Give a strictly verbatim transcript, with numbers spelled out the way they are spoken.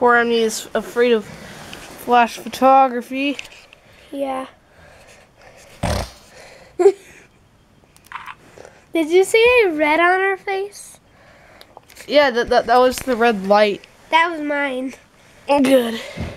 Poor Emmy is afraid of flash photography. Yeah. Did you see a red on her face? Yeah, that, that, that was the red light. That was mine. Good.